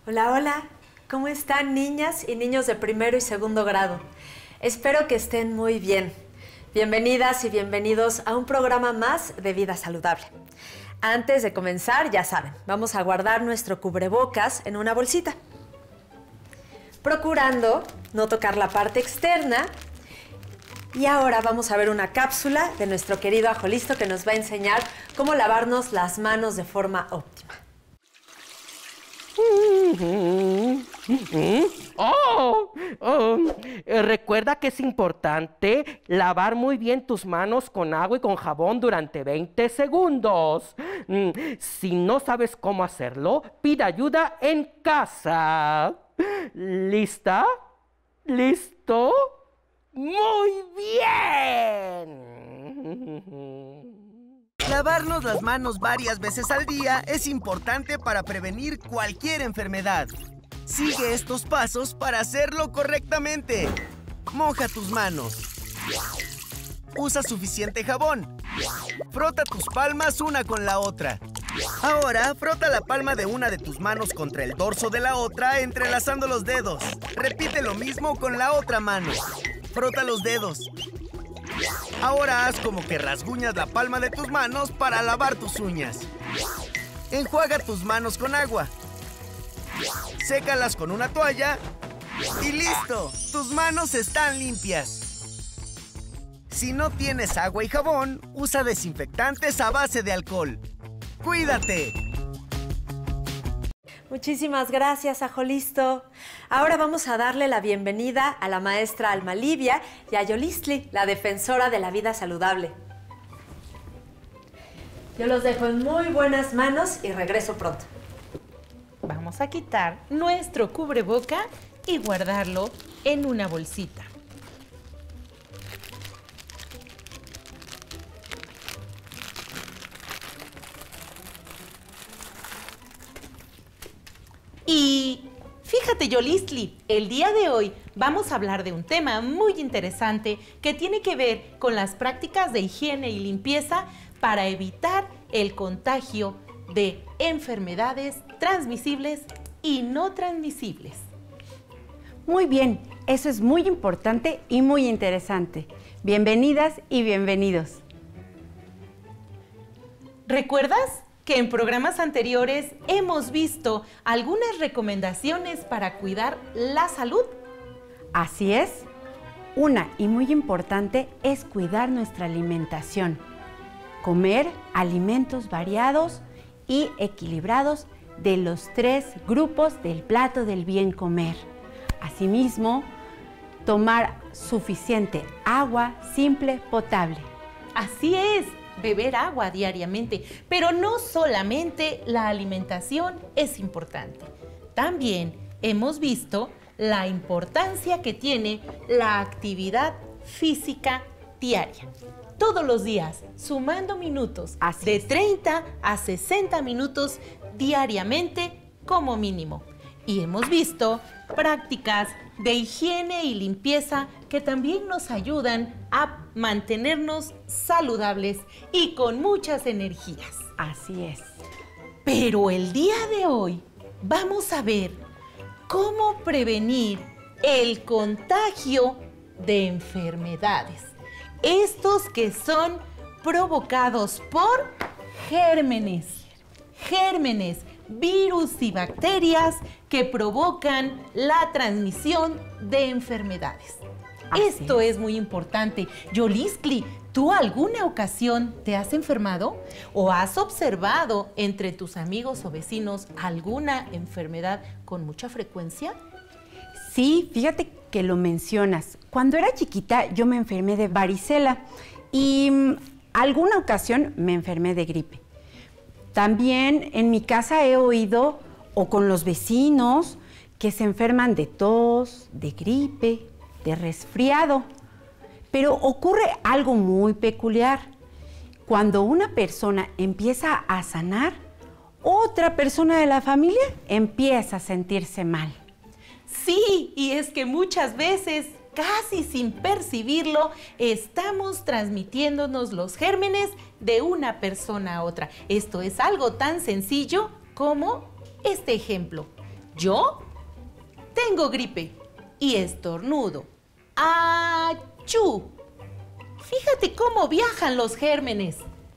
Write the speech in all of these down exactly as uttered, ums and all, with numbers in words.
Hola, hola. ¿Cómo están, niñas y niños de primero y segundo grado? Espero que estén muy bien. Bienvenidas y bienvenidos a un programa más de Vida Saludable. Antes de comenzar, ya saben, vamos a guardar nuestro cubrebocas en una bolsita, procurando no tocar la parte externa. Y ahora vamos a ver una cápsula de nuestro querido Ajolisto que nos va a enseñar cómo lavarnos las manos de forma óptima. Oh, oh, eh, recuerda que es importante lavar muy bien tus manos con agua y con jabón durante veinte segundos. Mm, si no sabes cómo hacerlo, pide ayuda en casa. ¿Lista? ¿Listo? ¡Muy bien! Lavarnos las manos varias veces al día es importante para prevenir cualquier enfermedad. Sigue estos pasos para hacerlo correctamente. Moja tus manos. Usa suficiente jabón. Frota tus palmas una con la otra. Ahora, frota la palma de una de tus manos contra el dorso de la otra, entrelazando los dedos. Repite lo mismo con la otra mano. Frota los dedos. Ahora haz como que rasguñas la palma de tus manos para lavar tus uñas. Enjuaga tus manos con agua. Sécalas con una toalla y ¡listo! Tus manos están limpias. Si no tienes agua y jabón, usa desinfectantes a base de alcohol. ¡Cuídate! Muchísimas gracias, Ajolisto. Ahora vamos a darle la bienvenida a la maestra Alma Livia y a Yolistli, la defensora de la vida saludable. Yo los dejo en muy buenas manos y regreso pronto. Vamos a quitar nuestro cubreboca y guardarlo en una bolsita. Y fíjate, Yolistli, el día de hoy vamos a hablar de un tema muy interesante que tiene que ver con las prácticas de higiene y limpieza para evitar el contagio de enfermedades transmisibles y no transmisibles. Muy bien, eso es muy importante y muy interesante. Bienvenidas y bienvenidos. ¿Recuerdas que en programas anteriores hemos visto algunas recomendaciones para cuidar la salud? Así es. Una y muy importante es cuidar nuestra alimentación. Comer alimentos variados y equilibrados de los tres grupos del plato del bien comer. Asimismo, tomar suficiente agua simple potable. Así es. Beber agua diariamente, pero no solamente la alimentación es importante. También hemos visto la importancia que tiene la actividad física diaria. Todos los días, sumando minutos, Así de es. treinta a sesenta minutos diariamente como mínimo. Y hemos visto prácticas de higiene y limpieza que también nos ayudan a mantenernos saludables y con muchas energías. Así es. Pero el día de hoy vamos a ver cómo prevenir el contagio de enfermedades. Estos que son provocados por gérmenes. Gérmenes, virus y bacterias que provocan la transmisión de enfermedades. Así Esto es. es muy importante. Yolistli, ¿tú alguna ocasión te has enfermado o has observado entre tus amigos o vecinos alguna enfermedad con mucha frecuencia? Sí, fíjate que lo mencionas. Cuando era chiquita yo me enfermé de varicela y mm, alguna ocasión me enfermé de gripe. También en mi casa he oído, o con los vecinos, que se enferman de tos, de gripe, de resfriado. Pero ocurre algo muy peculiar. Cuando una persona empieza a sanar, otra persona de la familia empieza a sentirse mal. Sí, y es que muchas veces, casi sin percibirlo, estamos transmitiéndonos los gérmenes de una persona a otra. Esto es algo tan sencillo como este ejemplo. Yo tengo gripe y estornudo. ¡Achú! Fíjate cómo viajan los gérmenes.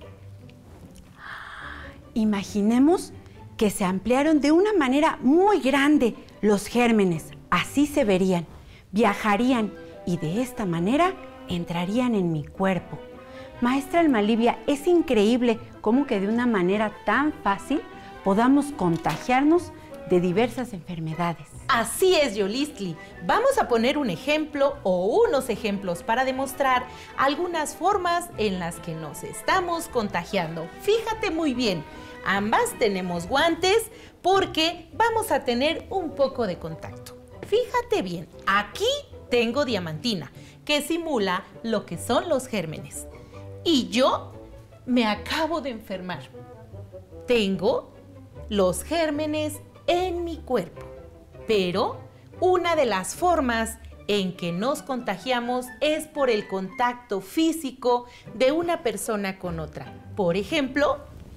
Imaginemos que se ampliaron de una manera muy grande los gérmenes. Así se verían, viajarían y de esta manera entrarían en mi cuerpo. Maestra Almalivia, es increíble cómo que de una manera tan fácil podamos contagiarnos de diversas enfermedades. Así es, Yolistli. Vamos a poner un ejemplo o unos ejemplos para demostrar algunas formas en las que nos estamos contagiando. Fíjate muy bien, ambas tenemos guantes porque vamos a tener un poco de contacto. Fíjate bien, aquí tengo diamantina, que simula lo que son los gérmenes. Y yo me acabo de enfermar. Tengo los gérmenes en mi cuerpo. Pero una de las formas en que nos contagiamos es por el contacto físico de una persona con otra. Por ejemplo,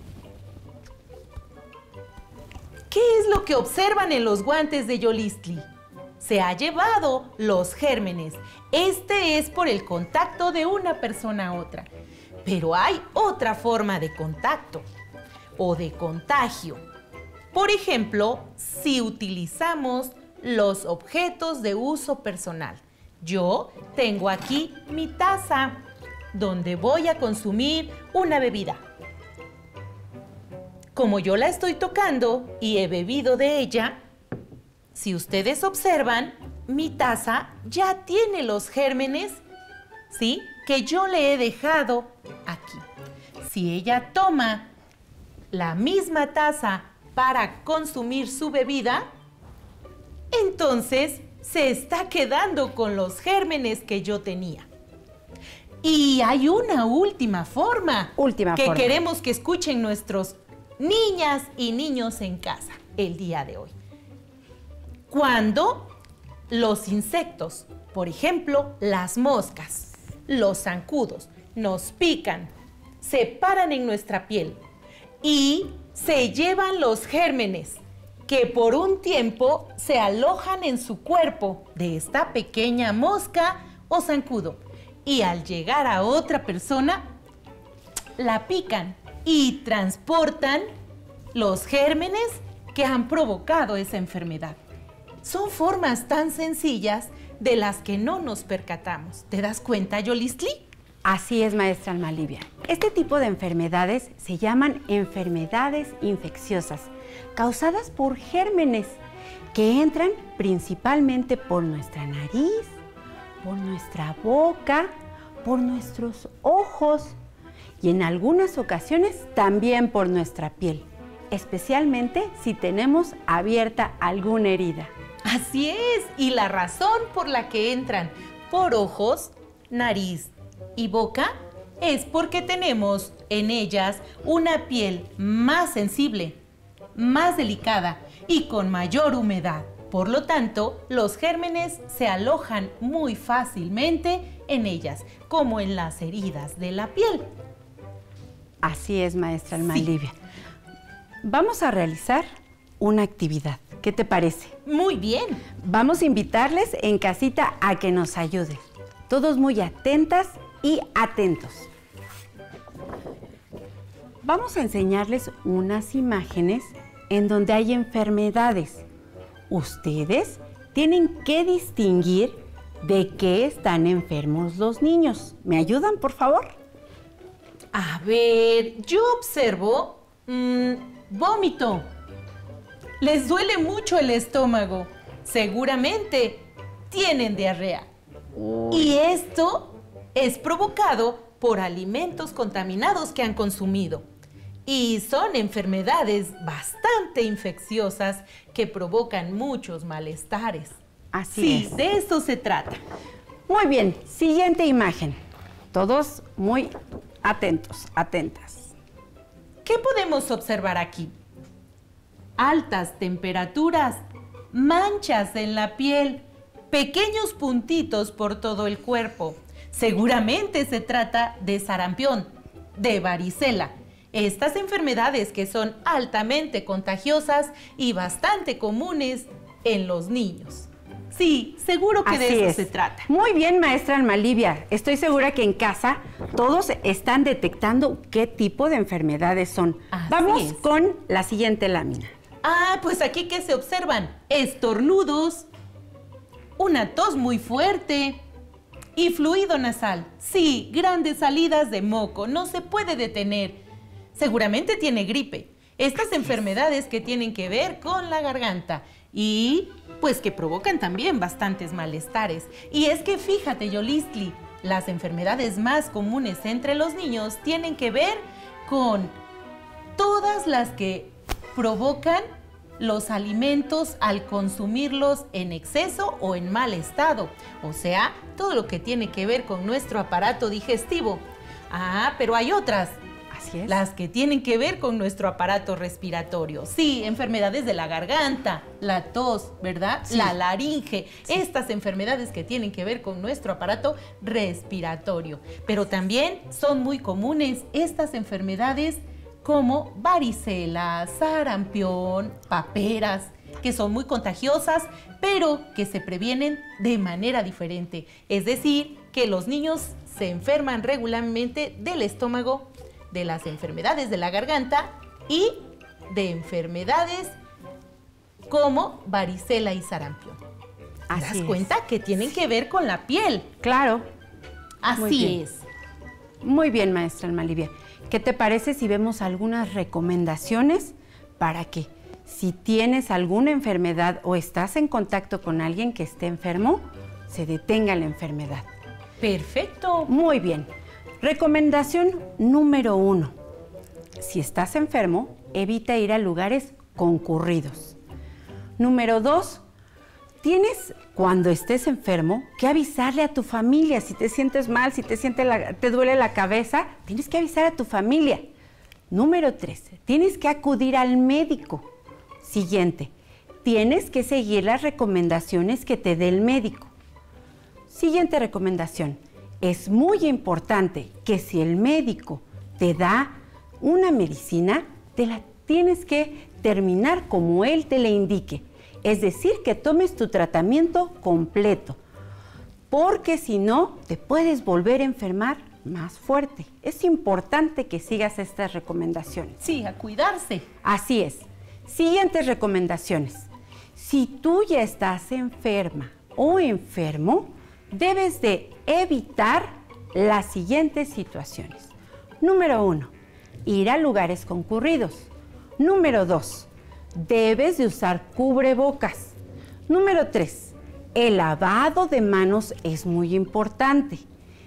¿qué es lo que observan en los guantes de Yolistli? Se ha llevado los gérmenes. Este es por el contacto de una persona a otra. Pero hay otra forma de contacto o de contagio. Por ejemplo, si utilizamos los objetos de uso personal. Yo tengo aquí mi taza donde voy a consumir una bebida. Como yo la estoy tocando y he bebido de ella, si ustedes observan, mi taza ya tiene los gérmenes, ¿sí?, que yo le he dejado aquí. Si ella toma la misma taza para consumir su bebida, entonces se está quedando con los gérmenes que yo tenía. Y hay una última forma, Última que forma. queremos que escuchen nuestros niñas y niños en casa el día de hoy. Cuando los insectos, por ejemplo, las moscas, los zancudos, nos pican, se paran en nuestra piel y se llevan los gérmenes que por un tiempo se alojan en su cuerpo de esta pequeña mosca o zancudo. Y al llegar a otra persona, la pican y transportan los gérmenes que han provocado esa enfermedad. Son formas tan sencillas de las que no nos percatamos. ¿Te das cuenta, Yolistli? Así es, maestra Almalivia. Este tipo de enfermedades se llaman enfermedades infecciosas, causadas por gérmenes que entran principalmente por nuestra nariz, por nuestra boca, por nuestros ojos y en algunas ocasiones también por nuestra piel, especialmente si tenemos abierta alguna herida. Así es, y la razón por la que entran por ojos, nariz y boca es porque tenemos en ellas una piel más sensible, más delicada y con mayor humedad. Por lo tanto, los gérmenes se alojan muy fácilmente en ellas, como en las heridas de la piel. Así es, maestra Almalivia. Sí. Vamos a realizar una actividad. ¿Qué te parece? Muy bien. Vamos a invitarles en casita a que nos ayuden. Todos muy atentas y atentos. Vamos a enseñarles unas imágenes en donde hay enfermedades. Ustedes tienen que distinguir de qué están enfermos los niños. ¿Me ayudan, por favor? A ver, yo observo mmm, vómito. Les duele mucho el estómago. Seguramente tienen diarrea. Uy. Y esto es provocado por alimentos contaminados que han consumido. Y son enfermedades bastante infecciosas que provocan muchos malestares. Así sí, es. De esto se trata. Muy bien, siguiente imagen. Todos muy atentos, atentas. ¿Qué podemos observar aquí? Altas temperaturas, manchas en la piel, pequeños puntitos por todo el cuerpo. Seguramente se trata de sarampión, de varicela. Estas enfermedades que son altamente contagiosas y bastante comunes en los niños. Sí, seguro que Así de eso es. se trata. Muy bien, maestra Alma Livia. Estoy segura que en casa todos están detectando qué tipo de enfermedades son. Así Vamos es. con la siguiente lámina. Ah, pues aquí que se observan estornudos, una tos muy fuerte y fluido nasal. Sí, grandes salidas de moco, no se puede detener. Seguramente tiene gripe. Estas enfermedades que tienen que ver con la garganta y pues que provocan también bastantes malestares. Y es que fíjate, Yolistli, las enfermedades más comunes entre los niños tienen que ver con todas las que provocan los alimentos al consumirlos en exceso o en mal estado. O sea, todo lo que tiene que ver con nuestro aparato digestivo. Ah, pero hay otras. Así es. Las que tienen que ver con nuestro aparato respiratorio. Sí, enfermedades de la garganta, la tos, ¿verdad? Sí. La laringe. Sí. Estas enfermedades que tienen que ver con nuestro aparato respiratorio. Pero también son muy comunes estas enfermedades como varicela, sarampión, paperas, que son muy contagiosas, pero que se previenen de manera diferente. Es decir, que los niños se enferman regularmente del estómago, de las enfermedades de la garganta y de enfermedades como varicela y sarampión. ¿Te das Así es. cuenta que tienen que ver con la piel? Claro. Muy Así bien. es. Muy bien, maestra Alma Livia. ¿Qué te parece si vemos algunas recomendaciones para que si tienes alguna enfermedad o estás en contacto con alguien que esté enfermo, se detenga la enfermedad? Perfecto. Muy bien. Recomendación número uno. Si estás enfermo, evita ir a lugares concurridos. Número dos, tienes, cuando estés enfermo, que avisarle a tu familia. Si te sientes mal, si te, siente la- te duele la cabeza, tienes que avisar a tu familia. Número tres, tienes que acudir al médico. Siguiente, tienes que seguir las recomendaciones que te dé el médico. Siguiente recomendación. Es muy importante que si el médico te da una medicina, te la tienes que terminar como él te le indique. Es decir, que tomes tu tratamiento completo, porque si no, te puedes volver a enfermar más fuerte. Es importante que sigas estas recomendaciones. Sí, a cuidarse. Así es. Siguientes recomendaciones. Si tú ya estás enferma o enfermo, debes de evitar las siguientes situaciones. Número uno, ir a lugares concurridos. Número dos, debes de usar cubrebocas. Número tres, el lavado de manos es muy importante.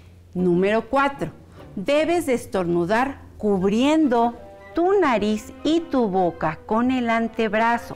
Número cuatro, debes de estornudar cubriendo tu nariz y tu boca con el antebrazo.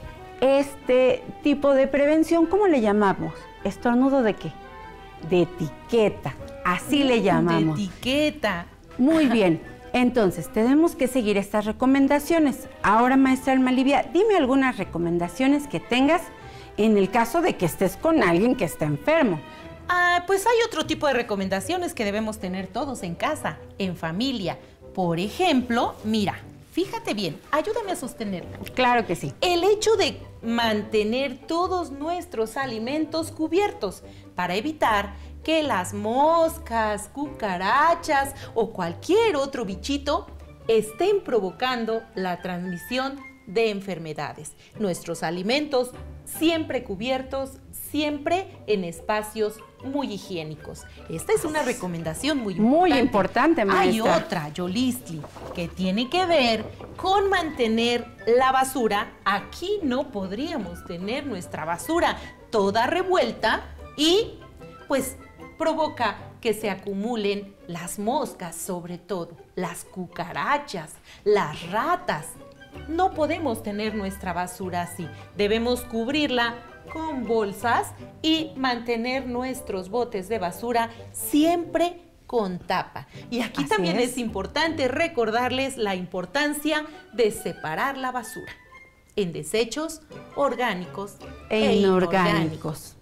Este tipo de prevención, ¿cómo le llamamos? ¿Estornudo de qué? De etiqueta, así le llamamos. De etiqueta. Muy bien, entonces tenemos que seguir estas recomendaciones. Ahora, maestra Alma Livia, dime algunas recomendaciones que tengas en el caso de que estés con alguien que está enfermo. Ah, pues hay otro tipo de recomendaciones que debemos tener todos en casa, en familia. Por ejemplo, mira, fíjate bien, ayúdame a sostenerla. Claro que sí. El hecho de mantener todos nuestros alimentos cubiertos para evitar que las moscas, cucarachas o cualquier otro bichito estén provocando la transmisión de enfermedades. Nuestros alimentos siempre cubiertos, siempre en espacios muy higiénicos. Esta es una recomendación muy importante. Muy importante, maestra. Hay otra, Yolistli, que tiene que ver con mantener la basura. Aquí no podríamos tener nuestra basura toda revuelta y pues provoca que se acumulen las moscas, sobre todo, las cucarachas, las ratas. No podemos tener nuestra basura así. Debemos cubrirla con bolsas y mantener nuestros botes de basura siempre con tapa. Y aquí Así también es. es importante recordarles la importancia de separar la basura en desechos orgánicos E e inorgánicos. inorgánicos.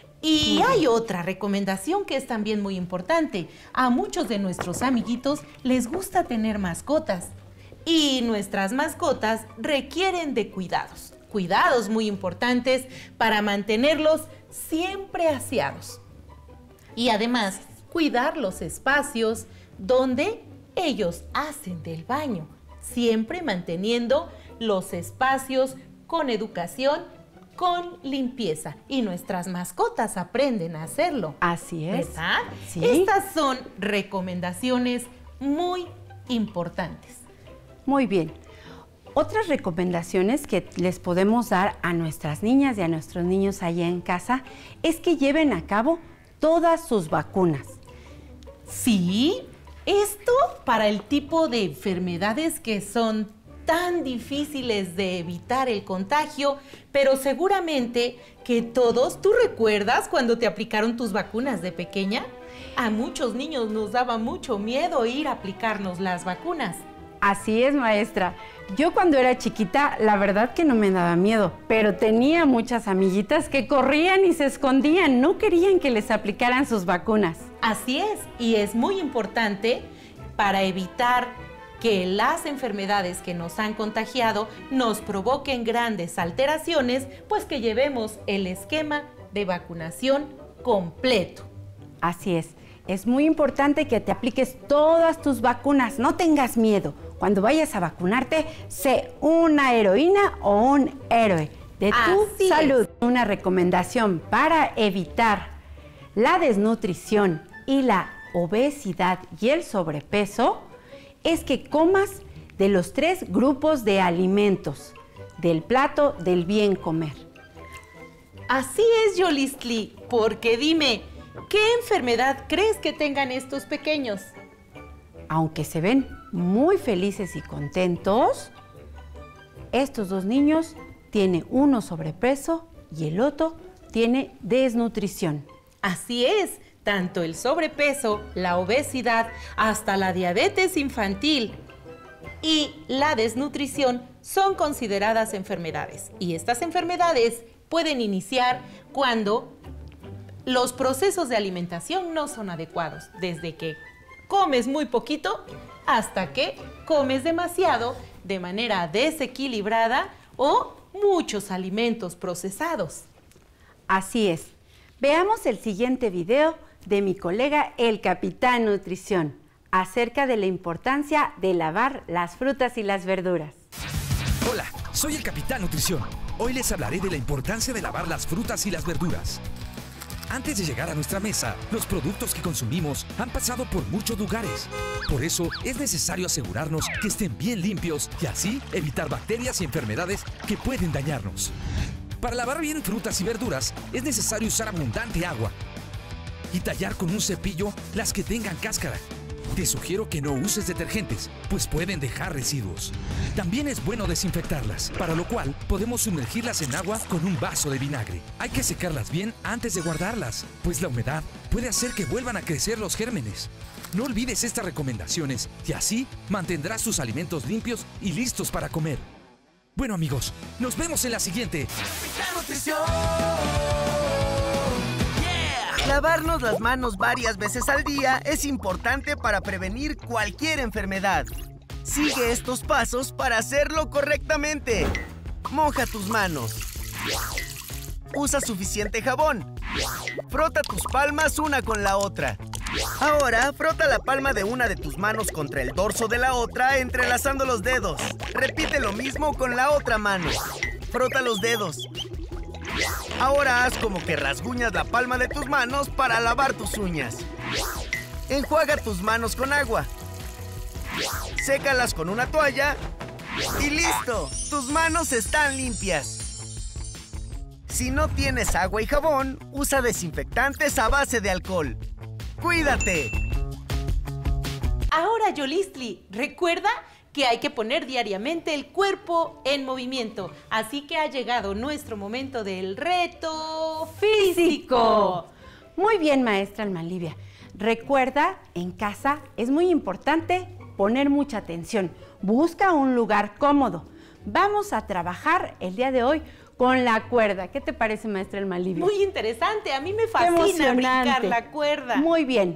Y hay otra recomendación que es también muy importante. A muchos de nuestros amiguitos les gusta tener mascotas. Y nuestras mascotas requieren de cuidados, cuidados muy importantes para mantenerlos siempre aseados. Y además, cuidar los espacios donde ellos hacen del baño, siempre manteniendo los espacios con educación, con limpieza. Y nuestras mascotas aprenden a hacerlo. Así es. ¿Verdad? Sí. Estas son recomendaciones muy importantes. Muy bien. Otras recomendaciones que les podemos dar a nuestras niñas y a nuestros niños allá en casa es que lleven a cabo todas sus vacunas. Sí, esto para el tipo de enfermedades que son tan difíciles de evitar el contagio, pero seguramente que todos, ¿tú recuerdas cuando te aplicaron tus vacunas de pequeña? A muchos niños nos daba mucho miedo ir a aplicarnos las vacunas. Así es, maestra. Yo cuando era chiquita, la verdad que no me daba miedo, pero tenía muchas amiguitas que corrían y se escondían, no querían que les aplicaran sus vacunas. Así es, y es muy importante para evitar que las enfermedades que nos han contagiado nos provoquen grandes alteraciones, pues que llevemos el esquema de vacunación completo. Así es, es muy importante que te apliques todas tus vacunas, no tengas miedo. Cuando vayas a vacunarte, sé una heroína o un héroe de tu Así salud. es. Una recomendación para evitar la desnutrición y la obesidad y el sobrepeso es que comas de los tres grupos de alimentos, del plato del bien comer. Así es, Yolistli, porque dime, ¿qué enfermedad crees que tengan estos pequeños? Aunque se ven muy felices y contentos, estos dos niños tienen uno sobrepeso y el otro tiene desnutrición. Así es, tanto el sobrepeso, la obesidad, hasta la diabetes infantil y la desnutrición son consideradas enfermedades. Y estas enfermedades pueden iniciar cuando los procesos de alimentación no son adecuados, desde que comes muy poquito hasta que comes demasiado de manera desequilibrada o muchos alimentos procesados. Así es. Veamos el siguiente video de mi colega el Capitán Nutrición acerca de la importancia de lavar las frutas y las verduras. Hola, soy el Capitán Nutrición. Hoy les hablaré de la importancia de lavar las frutas y las verduras. Antes de llegar a nuestra mesa, los productos que consumimos han pasado por muchos lugares. Por eso es necesario asegurarnos que estén bien limpios y así evitar bacterias y enfermedades que pueden dañarnos. Para lavar bien frutas y verduras es necesario usar abundante agua y tallar con un cepillo las que tengan cáscara. Te sugiero que no uses detergentes, pues pueden dejar residuos. También es bueno desinfectarlas, para lo cual podemos sumergirlas en agua con un vaso de vinagre. Hay que secarlas bien antes de guardarlas, pues la humedad puede hacer que vuelvan a crecer los gérmenes. No olvides estas recomendaciones y así mantendrás tus alimentos limpios y listos para comer. Bueno amigos, nos vemos en la siguiente. Lavarnos las manos varias veces al día es importante para prevenir cualquier enfermedad. Sigue estos pasos para hacerlo correctamente. Moja tus manos. Usa suficiente jabón. Frota tus palmas una con la otra. Ahora, frota la palma de una de tus manos contra el dorso de la otra, entrelazando los dedos. Repite lo mismo con la otra mano. Frota los dedos. Ahora haz como que rasguñas la palma de tus manos para lavar tus uñas. Enjuaga tus manos con agua. Sécalas con una toalla. ¡Y listo! ¡Tus manos están limpias! Si no tienes agua y jabón, usa desinfectantes a base de alcohol. ¡Cuídate! Ahora, Yolistli, recuerda que hay que poner diariamente el cuerpo en movimiento. Así que ha llegado nuestro momento del reto físico. Muy bien, maestra Almalivia. Recuerda, en casa es muy importante poner mucha atención. Busca un lugar cómodo. Vamos a trabajar el día de hoy con la cuerda. ¿Qué te parece, maestra Almalivia? Muy interesante, a mí me fascina brincar la cuerda. Muy bien.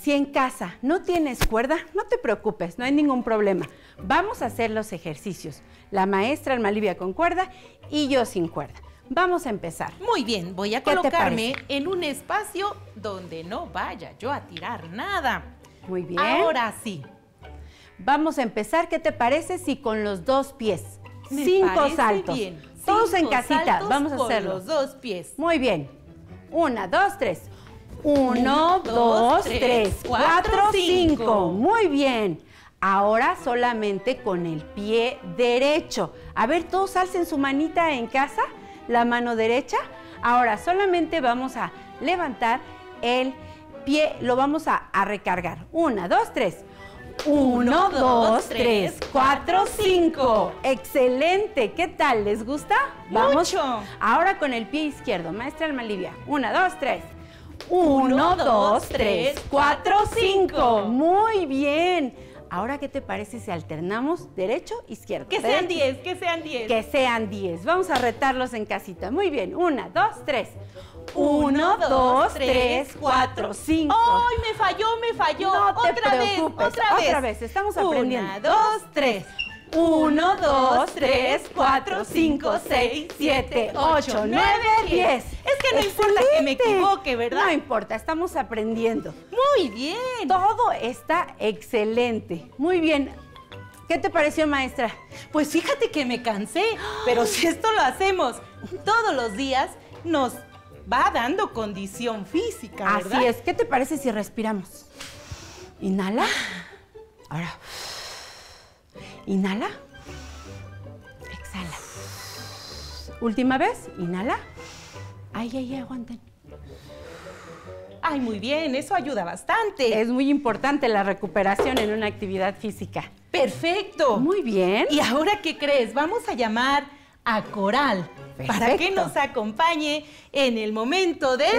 Si en casa no tienes cuerda, no te preocupes, no hay ningún problema. Vamos a hacer los ejercicios. La maestra Alma Livia con cuerda y yo sin cuerda. Vamos a empezar. Muy bien, voy a ¿Qué te colocarme parece? en un espacio donde no vaya yo a tirar nada. Muy bien. Ahora sí. Vamos a empezar. ¿Qué te parece si con los dos pies? Me Cinco parece saltos. bien. Todos en Cinco casita. saltos Vamos a con hacerlo. los dos pies. Muy bien. Una, dos, tres. Uno, Uno, dos, dos, tres, tres, cuatro, cuatro, cinco. cinco. Muy bien. Ahora solamente con el pie derecho. A ver, todos alcen su manita en casa, la mano derecha. Ahora solamente vamos a levantar el pie, lo vamos a, a recargar. Una, dos, tres. Uno, dos, tres, cuatro, cinco. Excelente. ¿Qué tal? ¿Les gusta? Vamos. Mucho. Ahora con el pie izquierdo. Maestra Alma Livia. Una, dos, tres. Uno, dos, tres, cuatro, cinco. Muy bien. Ahora, ¿qué te parece si alternamos derecho, izquierdo? Que sean Derecho, diez, que sean diez. Que sean diez. Vamos a retarlos en casita. Muy bien. Una, dos, tres. Uno, dos, tres, cuatro, cinco. ¡Ay, me falló, me falló! No te otra preocupes, vez, otra vez. otra vez, estamos aprendiendo. Una, dos, tres. Uno, dos, tres, cuatro, cinco, seis, siete, ocho, nueve, diez. Es que no importa que me Excelente. equivoque, ¿verdad? No importa, estamos aprendiendo. Muy bien. Todo está excelente. Muy bien. ¿Qué te pareció, maestra? Pues fíjate que me cansé, pero si esto lo hacemos todos los días, nos va dando condición física, ¿verdad? Así es. ¿Qué te parece si respiramos? Inhala. Ahora. Inhala. Exhala. Última vez. Inhala. Ay, ay, ay, aguanten. Ay, muy bien, eso ayuda bastante. Es muy importante la recuperación en una actividad física. Perfecto. Muy bien. ¿Y ahora qué crees? Vamos a llamar a Coral para que Perfecto. nos acompañe en el momento del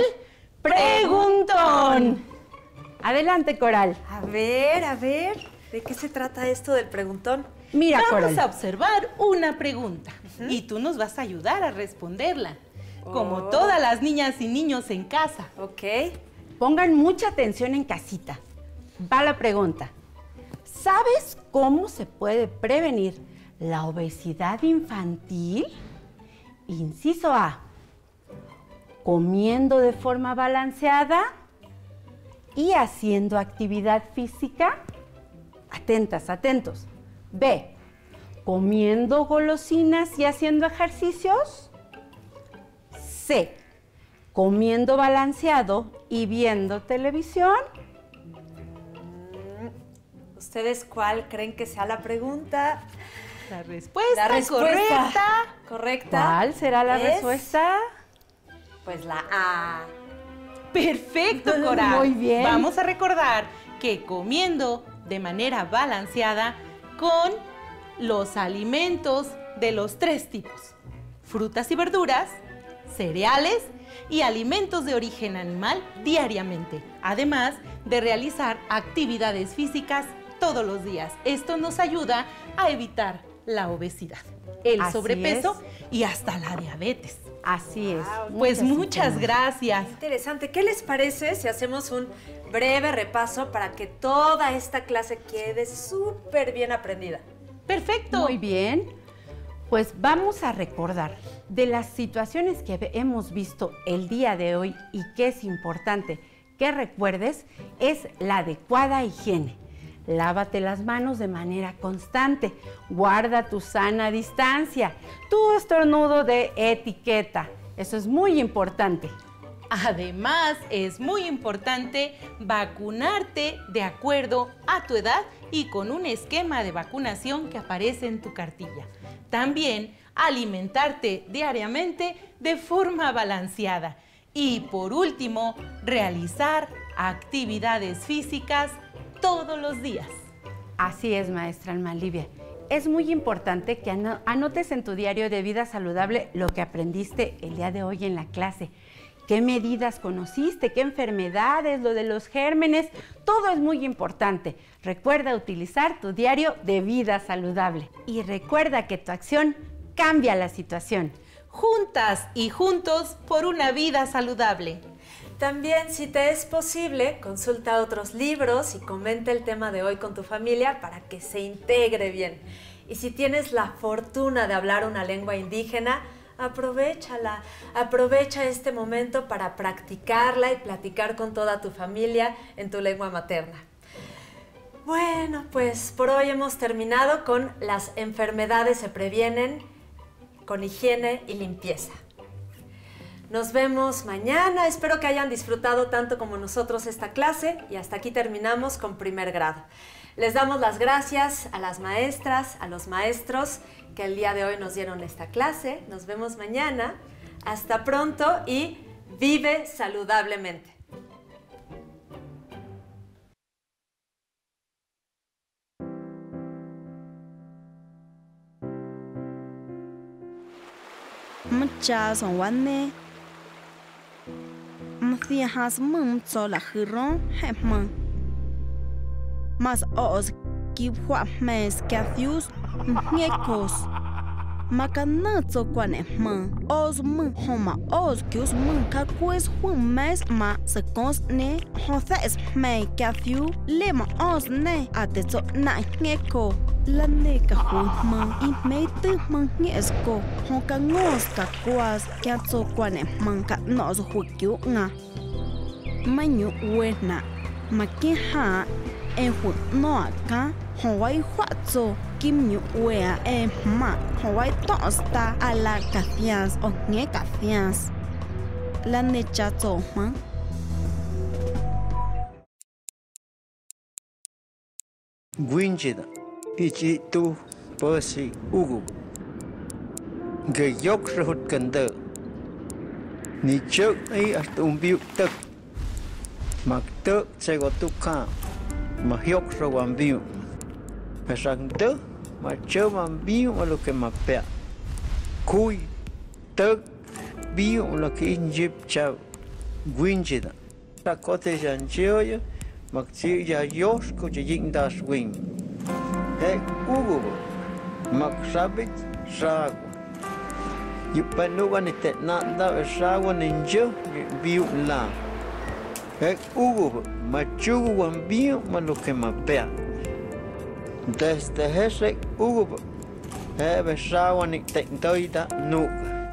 Preguntón. Adelante, Coral. A ver, a ver, ¿de qué se trata esto del preguntón? Mira, Vamos Coral. a observar una pregunta y tú nos vas a ayudar a responderla, como Oh. todas las niñas y niños en casa. Ok. Pongan mucha atención en casita. Va la pregunta. ¿Sabes cómo se puede prevenir la obesidad infantil? Inciso A. Comiendo de forma balanceada y haciendo actividad física. Atentas, atentos. B. Comiendo golosinas y haciendo ejercicios. C. Comiendo balanceado y viendo televisión. ¿Ustedes cuál creen que sea la pregunta? La respuesta, La respuesta correcta. correcta. ¿Cuál será la es, respuesta? Pues la A. Perfecto, Coral. Muy bien. Vamos a recordar que comiendo de manera balanceada con los alimentos de los tres tipos: frutas y verduras, cereales y alimentos de origen animal diariamente, además de realizar actividades físicas todos los días. Esto nos ayuda a evitar la obesidad, el Así sobrepeso y hasta la diabetes. Así es. Wow, Pues Muchas muchas gracias. gracias. Interesante. ¿Qué les parece si hacemos un breve repaso para que toda esta clase quede súper bien aprendida? Perfecto. Muy bien. Pues vamos a recordar de las situaciones que ve- hemos visto el día de hoy y que es importante que recuerdes es la adecuada higiene. Lávate las manos de manera constante. Guarda tu sana distancia. Tu estornudo de etiqueta. Eso es muy importante. Además, es muy importante vacunarte de acuerdo a tu edad y con un esquema de vacunación que aparece en tu cartilla. También alimentarte diariamente de forma balanceada. Y por último, realizar actividades físicas todos los días. Así es, maestra Alma Livia. Es muy importante que ano- anotes en tu diario de vida saludable lo que aprendiste el día de hoy en la clase. ¿Qué medidas conociste? ¿Qué enfermedades? Lo de los gérmenes. Todo es muy importante. Recuerda utilizar tu diario de vida saludable. Y recuerda que tu acción cambia la situación. Juntas y juntos por una vida saludable. Te También, si te es posible, consulta otros libros y comenta el tema de hoy con tu familia para que se integre bien. Y si tienes la fortuna de hablar una lengua indígena, aprovéchala, aprovecha este momento para practicarla y platicar con toda tu familia en tu lengua materna. Bueno, pues por hoy hemos terminado con las enfermedades se previenen con higiene y limpieza. Nos vemos mañana, espero que hayan disfrutado tanto como nosotros esta clase y hasta aquí terminamos con primer grado. Les damos las gracias a las maestras, a los maestros que el día de hoy nos dieron esta clase. Nos vemos mañana. Hasta pronto y vive saludablemente. Muchas gracias. Mthia has mum so la hiron hemma. Mas os give what mes cathius niekos. Makanatso quanema. Os mun homa os kius mun kakwes hun mes ma sekons ne hothes me cathiu lema os ne atetso na nieko. La neka huma i me tu man niesko. Honka ngos ka kwas katso quanema ka nos hukyu nga. Manyu wena. Makiha e hu no aka Hawaii huatso kim nyu wea e ma Hawaii tosta a la cafias o nie cafias la nechazo ma Gwinjida ichi tu posi ugu ge yok rhut kande ni chök ai at umbiu tak mak tök se go tukha mà hiok rồi làm biu, phải sang tớ mà chơi làm biu mà lúc cái mà bẻ, cùi tớ biu là cái dịp chào quyên gì đó, ta có thể dàn chơi mà chỉ là yos có chỉ dính đa swing, cái ugu mà sabit sa, giúp bạn nuôi anh tết nạn đó sa quan nên chơi biu là cái ugu mà chú quan biu mà lúc cái mà bẻ, desde ese ugu he về sao anh tịnh tới đã nụ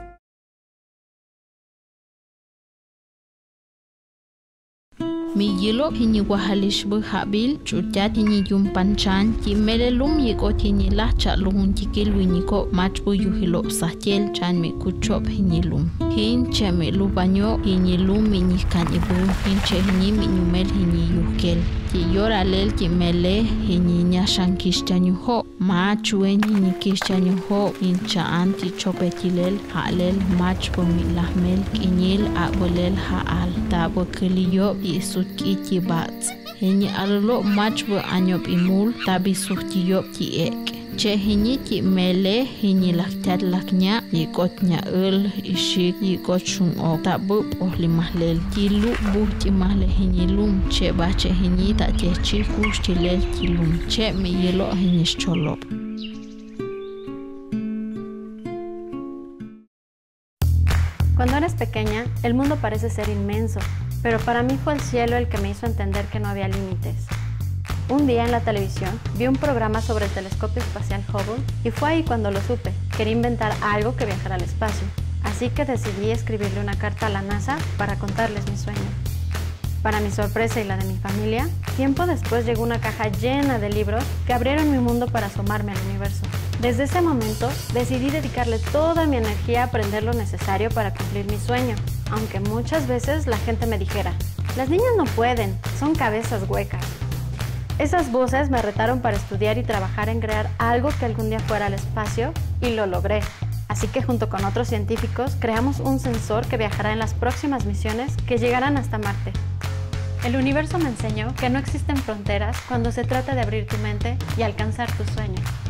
mi yelo hini wahalish bu habil chuta tini yum panchan ki melelum yiko tini la cha luhun ki luini ko mach bu yuhilo sahel chan me kuchop hini lum hin che me lu banyo hini lum mini kan ibu hin che hini minumel hini yukel ki yora lel ki mele hini nya shankishtanyu ho ma chuen hini kishtanyu ho hin cha anti chopetilel halel mach bu milahmel kinil abolel haal tabo kliyo isu kiti bats hini arlo mach bu anyop imul tabi suhtiyop ki ek che hini ki mele hini laktat laknya yikotnya ul ishik yikot shung o tabu ohli mahlel kilu bu ki mahle hini lum che ba che hini ta che chi kushtilel kilum che me yelo hini cholop. Cuando eres pequeña, el mundo parece ser inmenso, pero para mí fue el cielo el que me hizo entender que no había límites. Un día en la televisión vi un programa sobre el telescopio espacial Hubble y fue ahí cuando lo supe. Quería inventar algo que viajara al espacio, así que decidí escribirle una carta a la NASA para contarles mi sueño. Para mi sorpresa y la de mi familia, tiempo después llegó una caja llena de libros que abrieron mi mundo para asomarme al universo. Desde ese momento, decidí dedicarle toda mi energía a aprender lo necesario para cumplir mi sueño, aunque muchas veces la gente me dijera, las niñas no pueden, son cabezas huecas. Esas voces me retaron para estudiar y trabajar en crear algo que algún día fuera al espacio, y lo logré. Así que junto con otros científicos creamos un sensor que viajará en las próximas misiones que llegarán hasta Marte. El universo me enseñó que no existen fronteras cuando se trata de abrir tu mente y alcanzar tus sueños.